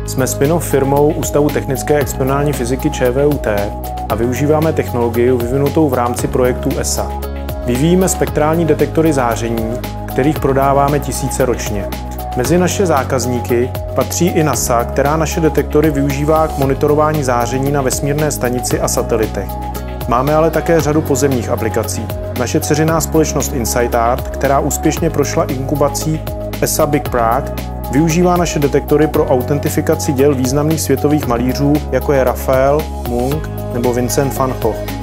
Jsme spin-off firmou Ústavu technické a experimentální fyziky ČVUT a využíváme technologii vyvinutou v rámci projektu ESA. Vyvíjíme spektrální detektory záření, kterých prodáváme tisíce ročně. Mezi naše zákazníky patří i NASA, která naše detektory využívá k monitorování záření na vesmírné stanici a satelitech. Máme ale také řadu pozemních aplikací. Naše dceřiná společnost InsightArt, která úspěšně prošla inkubací ESA Big Prague, využívá naše detektory pro autentifikaci děl významných světových malířů, jako je Raphael, Munch nebo Vincent van Gogh.